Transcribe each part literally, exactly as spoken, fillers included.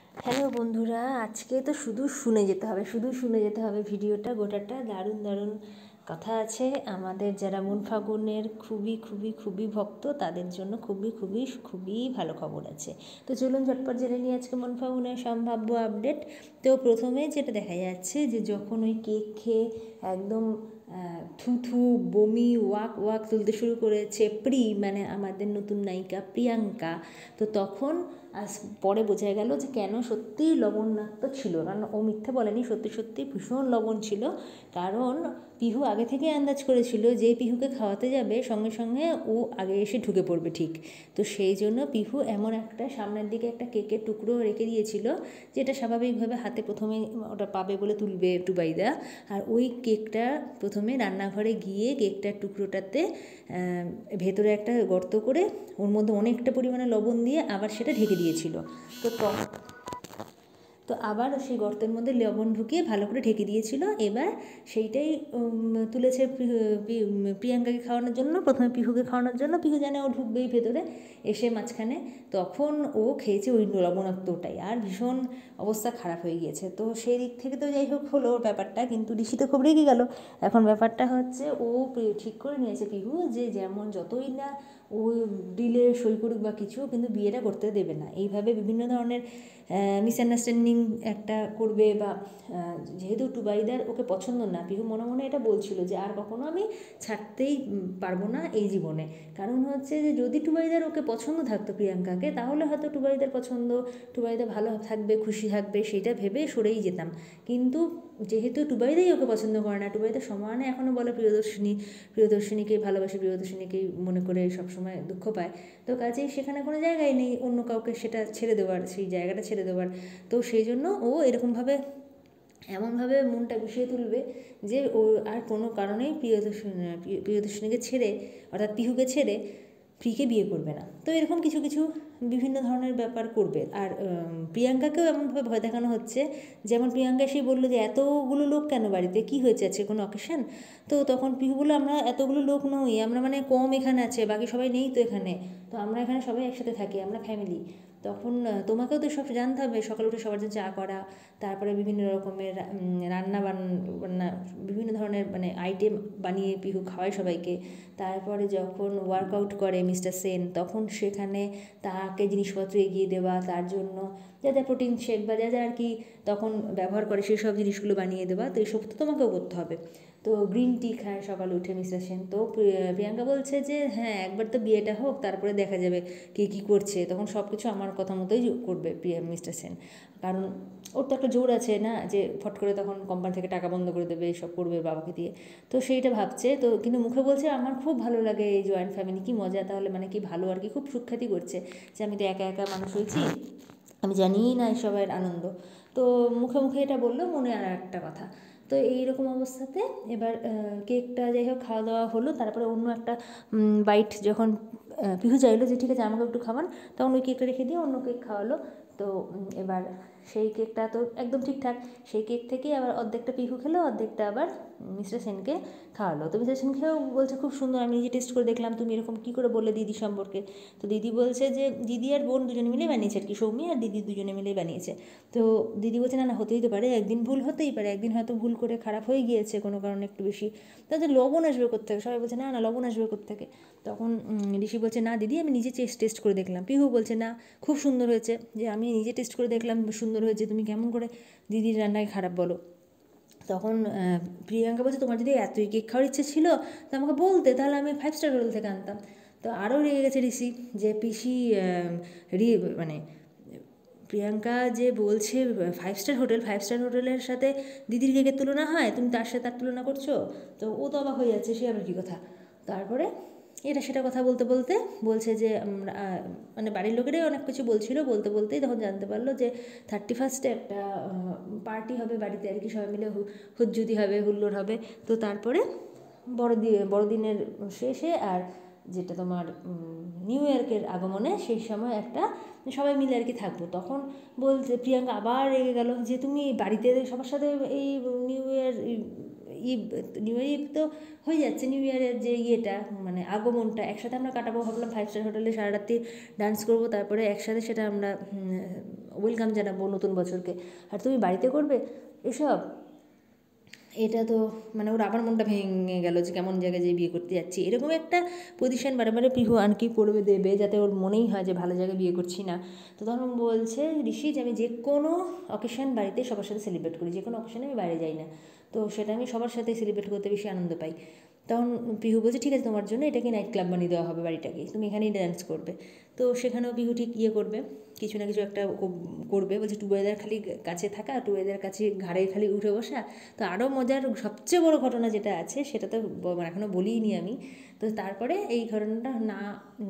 Hello বন্ধুরা, আজকে তো শুধু শুনে যেতে হবে, শুধু শুনে যেতে হবে ভিডিওটা গোটাটা। দারুণ দারুণ কথা আছে। আমাদের যারা মন ফাগুনের খুবই খুবই খুবই ভক্ত, তাদের জন্য খুবই খুবই খুবই ভালো খবর আছে। তো চলুন ঝটপট জেনে নিই আজকে মন ফাগুনের সম্ভাব্য আপডেট। তো প্রথমে যেটা দেখা যাচ্ছে যে যখন ওই কেক খেয়ে একদম থু থু বমি ওয়াক ওয়াক তুলতে শুরু করেছে প্রি, মানে আমাদের নতুন নায়িকা প্রিয়াঙ্কা, তো তখন আজ পরে বোঝা গেল যে কেন সত্যিই লবণাক্ত ছিল। কারণ ও মিথ্যে বলেনি, সত্যি সত্যি ভীষণ লবণ ছিল। কারণ পিহু আগে থেকে আন্দাজ করেছিল যে পিহুকে খাওয়াতে যাবে সঙ্গে সঙ্গে ও আগে এসে ঢুকে পড়বে ঠিক। তো সেই জন্য পিহু এমন একটা সামনের দিকে একটা কেকের টুকরো রেখে দিয়েছিল, যেটা স্বাভাবিকভাবে হাতে প্রথমে ওটা পাবে বলে তুলবে টুবাইদা। আর ওই কেকটা প্রথমে রান্নাঘরে গিয়ে কেকটার টুকরোটাতে ভেতরে একটা গর্ত করে ওর মধ্যে অনেকটা পরিমাণে লবণ দিয়ে আবার সেটা ঢেকে দিয়েছিল। তো তো আবার সেই গর্তের মধ্যে লবণ ঢুকিয়ে ভালো করে ঢেকে দিয়েছিল। এবার সেইটাই তুলেছে প্রিয়াঙ্কাকে খাওয়ানোর জন্য, প্রথমে পিহুকে খাওয়ানোর জন্য। পিহু জানে ও ঢুকবেই ভেতরে এসে মাঝখানে, তখন ও খেয়েছে ওই লবণাক্তটাই, আর ভীষণ অবস্থা খারাপ হয়ে গিয়েছে। তো সেই দিক থেকে তো যাই হোক হলো ব্যাপারটা, কিন্তু ঋষি তো খুব রেগে গেল। এখন ব্যাপারটা হচ্ছে ও ঠিক করে নিয়েছে পিহু যে যেমন যতই না ও ডিলে সই করুক বা কিছু, কিন্তু বিয়েটা করতে দেবে না। এইভাবে বিভিন্ন ধরনের মিসআন্ডারস্ট্যান্ডিং একটা করবে, বা যেহেতু টুবাইদার ওকে পছন্দ না, পিহু মনে মনে এটা বলছিল যে আর কখনো আমি ছাড়তেই পারবো না এই জীবনে। কারণ হচ্ছে যে যদি টুবাইদার ওকে পছন্দ থাকতো প্রিয়াঙ্কাকে, তাহলে হয়তো টুবাইদার পছন্দ, টুবাইদা ভালো থাকবে খুশি থাকবে সেটা ভেবে সরেই যেতাম। কিন্তু যেহেতু টুবাইদাই ওকে পছন্দ করে না, টুবাইদা সমানে এখনও বলে প্রিয়দর্শিনী প্রিয়দর্শিনীকেই ভালোবাসে, প্রিয়দর্শিনীকেই মনে করে সবসময় দুঃখ পায়। তো কাজেই সেখানে কোনো জায়গায় নেই অন্য কাউকে সেটা ছেড়ে দেওয়ার, সেই জায়গাটা ছেড়ে দেওয়ার। তো সেই জন্য ও এরকমভাবে এমনভাবে মনটা বিষিয়ে তুলবে যে ও আর কোনো কারণেই প্রিয়দর্শিনী প্রিয়দর্শিনীকে ছেড়ে, অর্থাৎ পিহুকে ছেড়ে প্রিকে বিয়ে করবে না। তো এরকম কিছু কিছু বিভিন্ন ধরনের ব্যাপার করবে। আর প্রিয়াঙ্কাকেও এমনভাবে ভয় দেখানো হচ্ছে, যেমন প্রিয়াঙ্কা এসেই বললো যে এতগুলো লোক কেন বাড়িতে, কী হয়েছে, আছে কোনো অকেশন? তো তখন পিহু বললো আমরা এতগুলো লোক নই, আমরা মানে কম এখানে আছে, বাকি সবাই নেই তো এখানে, তো আমরা এখানে সবাই একসাথে থাকি, আমরা ফ্যামিলি। তখন তোমাকেও তো সব জানতে হবে, সকালে উঠে সবার জন্য চা করা, তারপরে বিভিন্ন রকমের রান্না বান্না বিভিন্ন ধরনের মানে আইটেম বানিয়ে পিহু খাওয়ায় সবাইকে। তারপরে যখন ওয়ার্কআউট করে মিস্টার সেন, তখন সেখানে তাকে জিনিসপত্র এগিয়ে দেওয়া, তার জন্য যা যা প্রোটিন শেক বা যা যা আর কি তখন ব্যবহার করে সেই সব জিনিসগুলো বানিয়ে দেওয়া। তো এইসব তো তোমাকেও করতে হবে। তো গ্রিন টি খায় সকালে উঠে মিস্টার সেন। তো প্রিয়াঙ্কা বলছে যে হ্যাঁ একবার তো বিয়েটা হোক, তারপরে দেখা যাবে কে কী করছে, তখন সব কিছু আমার কথা মতোই করবে প্রিয়া মিস্টার সেন। কারণ ওর তো একটা জোর আছে না, যে ফট করে তখন কোম্পানি থেকে টাকা বন্ধ করে দেবে, এইসব করবে বাবাকে দিয়ে। তো সেইটা ভাবছে। তো কিন্তু মুখে বলছে আমার খুব ভালো লাগে এই জয়েন্ট ফ্যামিলি, কি মজা, তাহলে মানে কি ভালো আর কি, খুব সুখ্যাতি করছে যে আমি তো একা একা মানুষ হয়েছি, আমি জানিই না এসবের আনন্দ। তো মুখে মুখে এটা বললো, মনে আর একটা কথা। তো এইরকম অবস্থাতে এবার কেকটা যাই হোক খাওয়া দাওয়া হলো। তারপরে অন্য একটা বাইট যখন পিহু চাইলো যে ঠিক আছে আমাকে একটু খাওয়ান, তখন ওই কেকটা রেখে দিয়ে অন্য কেক খাওয়ালো। তো এবার সেই কেকটা তো একদম ঠিকঠাক, সেই কেক থেকেই আবার অর্ধেকটা পিহু খেলো, অর্ধেকটা আবার মিস্টার সেনকে খাওয়ালো। তো মিস্টার সেন খেয়েও বলছে খুব সুন্দর, আমি নিজে টেস্ট করে দেখলাম, তুমি এরকম কী করে বললে দিদি সম্পর্কে? তো দিদি বলছে যে দিদি আর বোন দুজনে মিলেই বানিয়েছে আর কি, সৌমি আর দিদি দুজনে মিলেই বানিয়েছে। তো দিদি বলছে না না হতেই তো পারে, একদিন ভুল হতেই পারে, একদিন হয়তো ভুল করে খারাপ হয়ে গিয়েছে কোনো কারণে একটু বেশি, তাতে লবণ আসবে কোত্থেকে? সবাই বলছে না না লবণ আসবে কোত্থেকে? তখন ঋষি বলছে না দিদি আমি নিজে টেস্ট করে দেখলাম। পিহু বলছে না খুব সুন্দর হয়েছে, যে আমি নিজে টেস্ট করে দেখলাম সুন্দর হয়েছে, তুমি কেমন করে দিদির রান্নায় খারাপ বলো? তখন প্রিয়াঙ্কা বলছে তোমার যদি এতই কেক খাওয়ার ইচ্ছে ছিল তো আমাকে বলতে, তাহলে আমি ফাইভ স্টার হোটেল থেকে আনতাম। তো আরও রেগে গেছে ঋষি যে পিসি মানে প্রিয়াঙ্কা যে বলছে five star hotel, five star হোটেলের সাথে দিদির কেকের তুলনা হয়, তুমি তার সাথে তার তুলনা করছো? তো ও তো অবাক হয়ে যাচ্ছে, সে আবার কী কথা। তারপরে এটা সেটা কথা বলতে বলতে বলছে যে মানে বাড়ির লোকেরাই অনেক কিছু বলছিল, বলতে বলতেই তখন জানতে পারলো যে থার্টি ফার্স্টে একটা পার্টি হবে বাড়িতে আর কি, সবাই মিলে হুজ্জুদি হবে, হুল্লোড় হবে। তো তারপরে বড়দিন বড়দিনের শেষে আর যেটা তোমার নিউ ইয়র্কের আগমনে সেই সময় একটা সবাই মিলে আর কি থাকবো। তখন বলছে প্রিয়াঙ্কা আবার রেগে গেল যে তুমি বাড়িতে সবার সাথে এই new year Eid new year Eid তো হয়ে যাচ্ছে, নিউ ইয়ারের যে ইয়েটা মানে আগমনটা একসাথে আমরা কাটাবো ভাবলাম, ফাইভ স্টার হোটেলে সারা রাত্রি ডান্স করবো, তারপরে একসাথে সেটা আমরা ওয়েলকাম জানাবো নতুন বছরকে। আর তুমি বাড়িতে করবে এসব, এটা তো মানে ওর আবার মনটা ভেঙে গেল যে কেমন জায়গায় যে বিয়ে করতে যাচ্ছি, এরকম একটা পজিশন বারে বারে পিহু আর কি করবে দেবে যাতে ওর মনেই হয় যে ভালো জায়গায় বিয়ে করছি না। তো তখন বলছে ঋষি যে আমি যে কোনো অকেশন বাড়িতে সবার সাথে সেলিব্রেট করি, যে কোনো অকেশনে আমি বাইরে যাই না, তো সেটা আমি সবার সাথে সেলিব্রেট করতে বেশি আনন্দ পাই। তখন পিহু বলছে ঠিক আছে তোমার জন্য এটাকে নাইট ক্লাব বানিয়ে দেওয়া হবে বাড়িটাকে, তুমি এখানেই ড্যান্স করবে। তো সেখানেও পিহু ঠিক ইয়ে করবে, কিছু না কিছু একটা করবে, বলছে টুবাইদার খালি কাছে থাকা, টুবাইদার কাছে ঘাড়ে খালি উঠে বসা। তো আরও মজার সবচেয়ে বড় ঘটনা যেটা আছে সেটা তো এখনও বলিনি আমি। তো তারপরে এই ঘটনাটা না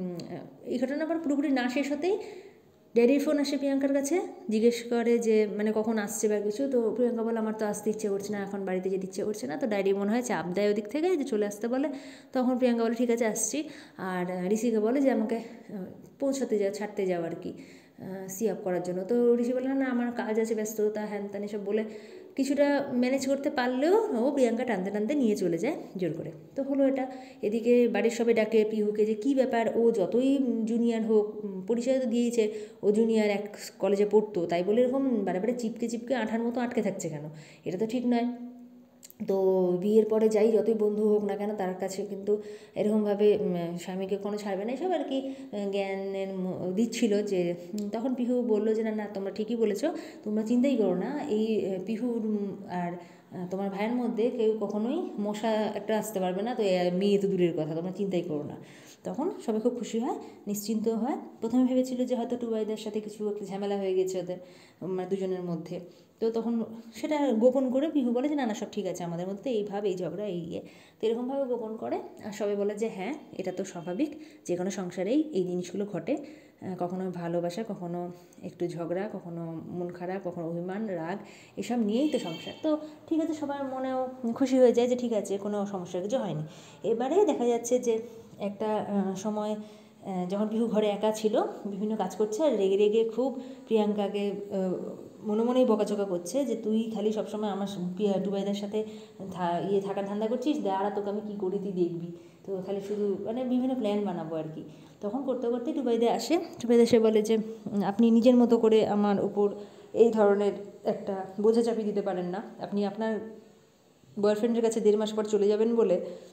এই ঘটনা আবার পুরোপুরি না শেষ হতেই ড্যাডির ফোন আসে প্রিয়াঙ্কার কাছে, জিজ্ঞেস করে যে মানে কখন আসছে বা কিছু। তো প্রিয়াঙ্কা বলে আমার তো আসতে ইচ্ছে করছে না, এখন বাড়িতে যেতে ইচ্ছে করছে না। তো ড্যাডি মনে হয় চাপ দেয় ওদিক থেকে যে চলে আসতে বলে। তখন প্রিয়াঙ্কা বলে ঠিক আছে আসছি। আর ঋষিকে বলে যে আমাকে পৌঁছাতে যাও, ছাড়তে যাও আর কি, সি আপ করার জন্য। তো ঋষি বলে না আমার কাজ আছে, ব্যস্ততা হ্যান ত্যান এসব বলে কিছুটা ম্যানেজ করতে পারলেও ও প্রিয়াঙ্কা টানতে টানতে নিয়ে চলে যায় জোর করে। তো হলো এটা। এদিকে বাড়ির সবাই ডাকে পিহুকে যে কী ব্যাপার, ও যতই জুনিয়র হোক, পরিচয় তো দিয়েছে ও জুনিয়র, এক কলেজে পড়তো, তাই বলে এরকম বারে বারে চিপকে চিপকে আঠার মতো আটকে থাকছে কেন, এটা তো ঠিক নয়। তো বিয়ের পরে যাই যতই বন্ধু হোক না কেন তার কাছে কিন্তু এরকমভাবে স্বামীকে কোনো ছাড়বে না, এসব আর কি জ্ঞানের দিচ্ছিল। যে তখন পিহু বললো যে না না তোমরা ঠিকই বলেছো, তোমরা চিন্তাই করো না, এই পিহুর আর তোমার ভাইয়ের মধ্যে কেউ কখনোই মশা একটা আসতে পারবে না, তো মেয়ে তো দূরের কথা, তোমরা চিন্তাই করো না। তখন সবাই খুব খুশি হয়, নিশ্চিন্ত হয়। প্রথমে ভেবেছিল যে হয়তো টুবাইদের সাথে কিছু একটা ঝামেলা হয়ে গেছে ওদের মানে দুজনের মধ্যে। তো তখন সেটা গোপন করে পিহু বলে যে না না সব ঠিক আছে আমাদের মধ্যে, এইভাবে এই ঝগড়া এই ইয়ে। তো এরকমভাবে গোপন করে আর সবাই বলে যে হ্যাঁ এটা তো স্বাভাবিক, যে কোনো সংসারেই এই জিনিসগুলো ঘটে, কখনো ভালোবাসা, কখনো একটু ঝগড়া, কখনো মন খারাপ, কখনো অভিমান, রাগ, এসব নিয়েই তো সংসার। তো ঠিক আছে, সবার মনেও খুশি হয়ে যায় যে ঠিক আছে কোনো সমস্যা কিছু হয়নি। এবারে দেখা যাচ্ছে যে একটা সময় যখন পিহু ঘরে একা ছিল, বিভিন্ন কাজ করছে আর রেগে রেগে খুব প্রিয়াঙ্কাকে মনে মনেই বকাঝকা করছে যে তুই খালি সবসময় আমার টুবাইদের সাথে ইয়ে থাকার ধান্দা করছিস, দাঁড়া তোকে আমি কী করি তুই দেখবি, তো খালি শুধু মানে বিভিন্ন প্ল্যান বানাবো আর কি। তখন করতে করতে টুবাইদে আসে, টুবাইদে এসে বলে যে আপনি নিজের মতো করে আমার উপর এই ধরনের একটা বোঝা চাপিয়ে দিতে পারেন না, আপনি আপনার বয়ফ্রেন্ডের কাছে দেড় মাস পর চলে যাবেন বলে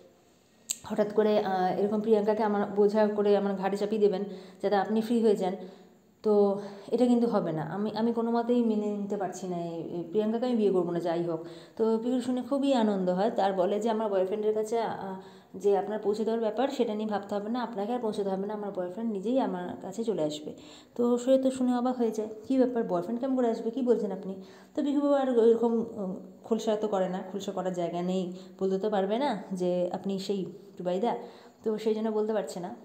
হঠাৎ করে এরকম প্রিয়াঙ্কাকে আমার বোঝা করে আমার ঘাড়ে চাপিয়ে দেবেন যাতে আপনি ফ্রি হয়ে যান। তো এটা কিন্তু হবে না, আমি আমি কোনো মতেই মেনে নিতে পারছি না, এই প্রিয়াঙ্কাকে আমি বিয়ে করবো না যাই হোক। তো পিহুর শুনে খুবই আনন্দ হয়, তার বলে যে আমার বয়ফ্রেন্ডের কাছে যে আপনার পৌঁছে দেওয়ার ব্যাপার সেটা নিয়ে ভাবতে হবে না, আপনাকে আর পৌঁছতে হবে না, আমার বয়ফ্রেন্ড নিজেই আমার কাছে চলে আসবে। তো সে তো শুনে অবাক হয়ে যায়, কী ব্যাপার বয়ফ্রেন্ড কেমন করে আসবে, কী বলছেন আপনি? তো পিহু আর এরকম খুলসা তো করে না, খুলসা করার জায়গা নেই, বলতে তো পারবে না যে আপনি সেই টুবাইদা, তো সেই জন্য বলতে পারছে না।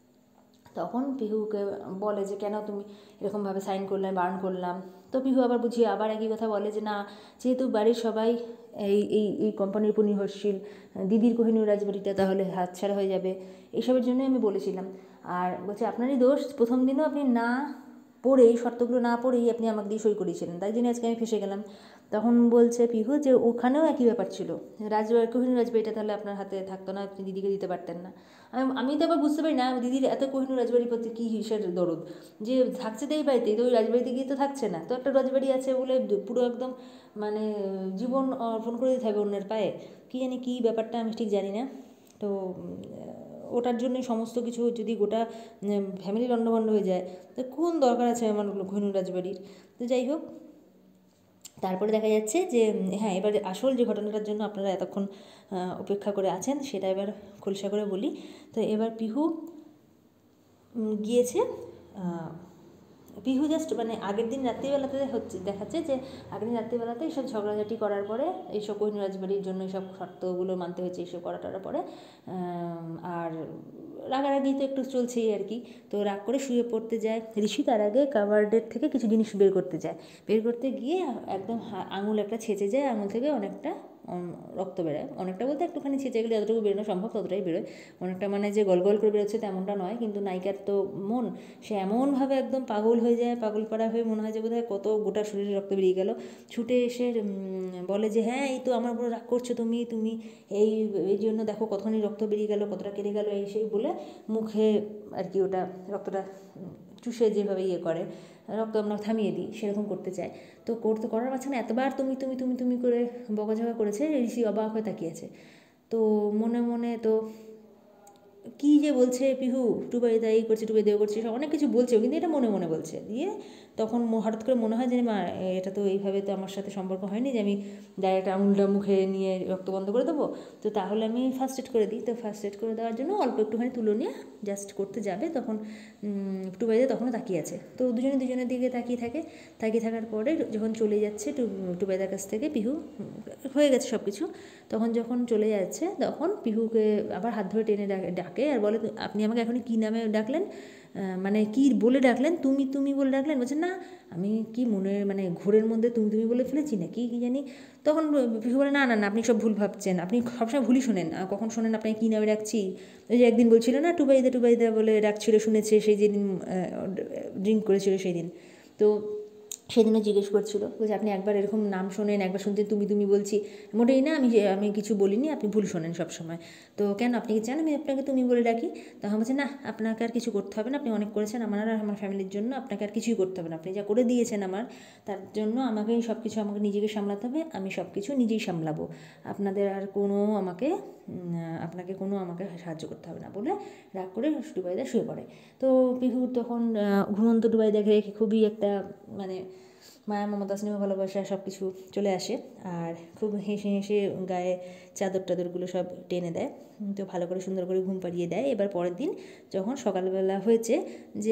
তখন পিহুকে বলে যে কেন তুমি এরকমভাবে সাইন করলে, বারণ করলাম। তো পিহু আবার বুঝিয়ে আবার একই কথা বলে যে না যেহেতু বাড়ির সবাই এই এই এই কোম্পানির উপর নির্ভরশীল, দিদির কোহিনূর রাজবাড়িটা তাহলে হাতছাড়া হয়ে যাবে, এইসবের জন্যই আমি বলেছিলাম। আর বলছে আপনারই দোষ, প্রথম দিনও আপনি না পড়েই শর্তগুলো না পড়েই আপনি আমাকে দিয়ে সই করিয়েছিলেন, তাই জন্য আজকে আমি ফেসে গেলাম। তখন বলছে পিহু যে ওখানেও একই ব্যাপার ছিল, রাজবাড়ি কোহিনূর রাজবাড়িটা তাহলে আপনার হাতে থাকতো না, আপনি দিদিকে দিতে পারতেন না। আমি আমি তো আবার বুঝতে পারি না দিদির এত কোহিনূর রাজবাড়ির প্রতি কী হিসের দরদ, যে থাকছে তো এই বাড়িতেই, তো ওই রাজবাড়িতে গিয়ে তো থাকছে না, তো একটা রাজবাড়ি আছে বলে পুরো একদম মানে জীবন অর্পণ করে দিতে হবে অন্যের পায়ে, কী জানি কী ব্যাপারটা আমি ঠিক জানি না। তো ওটার জন্যই সমস্ত কিছু যদি গোটা ফ্যামিলি লণ্ডভণ্ড হয়ে যায়, তো কোন দরকার আছে আমার কোহিনূর রাজবাড়ির। তো যাই হোক, তারপরে দেখা যাচ্ছে যে হ্যাঁ এবার আসল যে ঘটনাটার জন্য আপনারা এতক্ষণ অপেক্ষা করে আছেন সেটা এবার খোলসা করে বলি। তো এবার পিহু গিয়েছে, পিহু জাস্ট মানে আগের দিন রাত্রিবেলাতে হচ্ছে দেখাচ্ছে যে আগের দিন রাত্রিবেলাতে এইসব ঝগড়াঝাটি করার পরে এইসব কোহিনূর রাজবাড়ির জন্য এইসব শর্তগুলো মানতে হয়েছে, এইসব করা টরার পরে আর রাগারাগি তো একটু চলছেই আর কি। তো রাগ করে শুয়ে পড়তে যায় ঋষি, তার আগে কাভার্ডের থেকে কিছু জিনিস বের করতে যায়, বের করতে গিয়ে একদম আঙুল একটা ছেঁচে যায়, আঙুল থেকে অনেকটা রক্ত বেরোয়, অনেকটা বলতে একটুখানি ছেঁচে গেলে যতটুকু বেরোনো সম্ভব ততটাই বেরোয়, অনেকটা মানে যে গল গল করে বেরোচ্ছে তেমনটা নয়। কিন্তু নায়িকার তো মন, সে এমনভাবে একদম পাগল হয়ে যায়, পাগল পাড়া হয়ে মনে হয় যে বোধহয় কত গোটা শরীরে রক্ত বেরিয়ে গেল, ছুটে এসে বলে যে হ্যাঁ এই তো আমার উপরে রাগ করছো তুমি তুমি এই এই জন্য দেখো কতখানি রক্ত বেরিয়ে গেল, কতটা কেটে গেল, এই সেই বলে মুখে আর কি ওটা রক্তটা চুষে যেভাবে ইয়ে করে, রক্ত আমরা থামিয়ে দিই সেরকম করতে চায়। তো করতে করার মাঝখানে এতবার তুমি তুমি তুমি তুমি করে বকাঝকা করেছে, ঋষি অবাক হয়ে তাকিয়েছে। তো মনে মনে তো কী যে বলছে পিহু টুবাইদা এই করছে টুবাইদা করছে অনেক কিছু বলছে, কিন্তু এটা মনে মনে বলছে। দিয়ে তখন হঠাৎ করে মনে হয় যে মা এটা তো এইভাবে তো আমার সাথে সম্পর্ক হয়নি যে আমি ডাইরেক্ট আঙুলটা মুখে নিয়ে রক্ত বন্ধ করে দেবো, তো তাহলে আমি ফার্স্ট এড করে দিই। তো ফার্স্ট এড করে দেওয়ার জন্য অল্প একটুখানি তুলো নিয়ে জাস্ট করতে যাবে, তখন টুবাইদা তখনও তাকিয়ে আছে। তো দুজনে দুজনের দিকে তাকিয়ে থাকে, তাকিয়ে থাকার পরে যখন চলে যাচ্ছে টু টুবাইদার কাছ থেকে পিহু হয়ে গেছে সব কিছু, তখন যখন চলে যাচ্ছে তখন পিহুকে আবার হাত ধরে টেনে ডাকে আর বলে আপনি আমাকে এখন কী নামে ডাকলেন, মানে কী বলে ডাকলেন, তুমি তুমি বলে ডাকলেন। বলছে না আমি কি মনে মানে ঘোরের মধ্যে তুমি তুমি বলে ফেলেছি না কি কী জানি। তখন পিহু বলে না না না আপনি সব ভুল ভাবছেন, আপনি সবসময় ভুলই শোনেন, কখন শোনেন আপনাকে কী নামে ডাকছি। ওই যে একদিন বলছিল না টুবাইদা টুবাইদা বলে ডাকছিল শুনেছে সেই যেদিন ড্রিঙ্ক করেছিল সেই দিন, তো সেদিনও জিজ্ঞেস করছিল বলছে আপনি একবার এরকম নাম শোনেন, একবার শুনতে তুমি তুমি বলছি, মোটেই না আমি আমি কিছু বলিনি, আপনি ভুল শোনেন সবসময়। তো কেন আপনি কি চান আমি আপনাকে তুমি বলে ডাকি? তখন বলছে না আপনাকে আর কিছু করতে হবে না, আপনি অনেক করেছেন আমার আর আমার ফ্যামিলির জন্য, আপনাকে আর কিছুই করতে হবে না, আপনি যা করে দিয়েছেন আমার তার জন্য আমাকেই সব কিছু আমাকে নিজেকে সামলাতে হবে, আমি সব কিছু নিজেই সামলাবো, আপনাদের আর কোনো আমাকে আপনাকে কোনো আমাকে সাহায্য করতে হবে না বলে রাগ করে টুবাইদা শুয়ে পড়ে। তো পিহুর তখন ঘুমন্ত টুবাইদাকে রেখে খুবই একটা মানে মায়া মমতা স্নেহ ভালোবাসা সব কিছু চলে আসে, আর খুব হেসে হেসে গায়ে চাদর টাদরগুলো সব টেনে দেয়, তো ভালো করে সুন্দর করে ঘুম পাড়িয়ে দেয়। এবার পরের দিন যখন সকালবেলা হয়েছে যে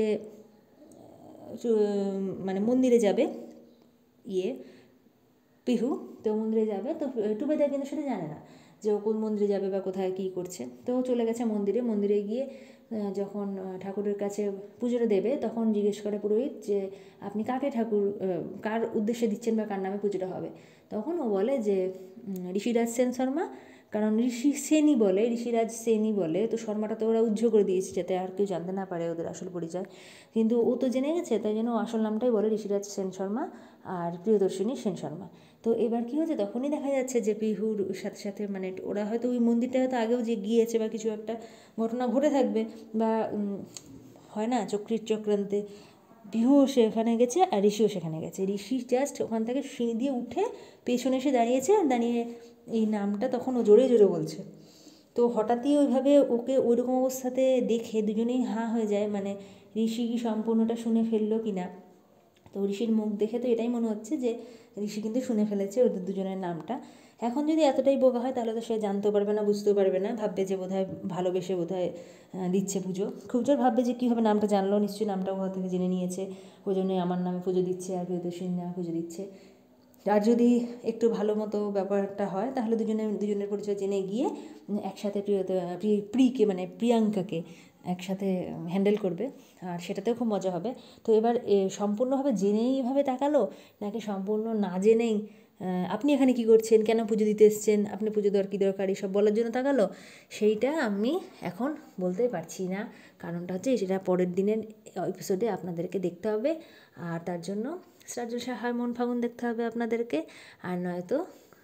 মানে মন্দিরে যাবে ইয়ে পিহু, তো মন্দিরে যাবে, তো টুবাইদা কিন্তু সেটা জানে না যে ও কোন মন্দিরে যাবে বা কোথায় কী করছে। তো চলে গেছে মন্দিরে, মন্দিরে গিয়ে যখন ঠাকুরের কাছে পুজোটা দেবে তখন জিজ্ঞেস করে পুরোহিত যে আপনি কাকে ঠাকুর কার উদ্দেশ্যে দিচ্ছেন বা কার নামে পুজোটা হবে। তখন ও বলে যে ঋষিরাজ সেন শর্মা, কারণ ঋষি সেনই বলে, ঋষিরাজ সেনই বলে, তো শর্মাটা তো ওরা উজ্জ্ব করে দিয়েছে যাতে আর কেউ জানতে না পারে ওদের আসল পরিচয়, কিন্তু ও তো জেনে গেছে তাই জন্য ও আসল নামটাই বলে ঋষিরাজ সেন শর্মা আর প্রিয়দর্শিনী সেন শর্মা। তো এবার কী হয়েছে তখনই দেখা যাচ্ছে যে পিহুর সাথে সাথে মানে ওরা হয়তো ওই মন্দিরটা হয়তো আগেও যে গিয়েছে বা কিছু একটা ঘটনা ঘটে থাকবে, বা হয় না চক্রীর চক্রান্তে পিহুও সেখানে গেছে আর ঋষিও সেখানে গেছে। ঋষি জাস্ট ওখান থেকে সিঁড়ি দিয়ে উঠে পেছনে এসে দাঁড়িয়েছে, দাঁড়িয়ে এই নামটা তখন ও জোরে জোরে বলছে। তো হঠাৎই ওইভাবে ওকে ওইরকম অবস্থাতে দেখে দুজনেই হাঁ হয়ে যায়, মানে ঋষি কি সম্পূর্ণটা শুনে ফেললো কি না। তো ঋষির মুখ দেখে তো এটাই মনে হচ্ছে যে ঋষি কিন্তু শুনে ফেলেছে ওদের দুজনের নামটা। এখন যদি এতটাই বোকা হয় তাহলে তো সে জানতেও পারবে না, বুঝতেও পারবে না, ভাববে যে বোধহয় ভালোবেসে বোধহয় দিচ্ছে পুজো, খুব জোর ভাববে যে কীভাবে নামটা জানলো, নিশ্চয়ই নামটা ওখান থেকে জেনে নিয়েছে, ওই জন্যই আমার নামে পুজো দিচ্ছে আর প্রিয়দর্শিনীর নামে পুজো দিচ্ছে। আর যদি একটু ভালো মতো ব্যাপারটা হয় তাহলে দুজনে দুজনের পরিচয় জেনে গিয়ে একসাথে প্রিয় প্রিকে মানে প্রিয়াঙ্কাকে একসাথে হ্যান্ডেল করবে, আর সেটাতেও খুব মজা হবে। তো এবার সম্পূর্ণভাবে জেনেই এভাবে তাকালো নাকি সম্পূর্ণ না জেনেই আপনি এখানে কী করছেন, কেন পুজো দিতে এসছেন, আপনি পুজো দেওয়ার কী দরকার, এইসব বলার জন্য তাকালো, সেইটা আমি এখন বলতে পারছি না। কারণটা হচ্ছে সেটা পরের দিনের এপিসোডে আপনাদেরকে দেখতে হবে, আর তার জন্য স্টার জলসা হার মন ফাগুন দেখতে হবে আপনাদেরকে, আর নয়তো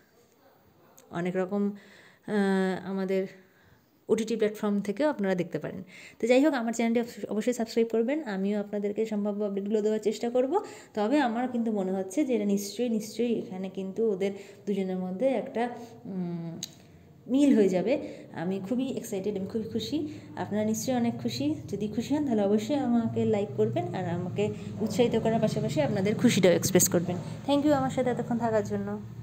অনেক রকম আমাদের ওটিটি প্ল্যাটফর্ম থেকেও আপনারা দেখতে পারেন। তো যাই হোক আমার চ্যানেলটি অবশ্যই সাবস্ক্রাইব করবেন, আমিও আপনাদেরকে সম্ভাব্য আপডেটগুলো দেওয়ার চেষ্টা করব। তবে আমার কিন্তু মনে হচ্ছে যে এটা নিশ্চয়ই নিশ্চয়ই এখানে কিন্তু ওদের দুজনের মধ্যে একটা মিল হয়ে যাবে। আমি খুবই এক্সাইটেড, আমি খুবই খুশি, আপনারা নিশ্চয়ই অনেক খুশি। যদি খুশি হন তাহলে অবশ্যই আমাকে লাইক করবেন আর আমাকে উৎসাহিত করার পাশাপাশি আপনাদের খুশিটাও এক্সপ্রেস করবেন। থ্যাংক ইউ আমার সাথে এতক্ষণ থাকার জন্য।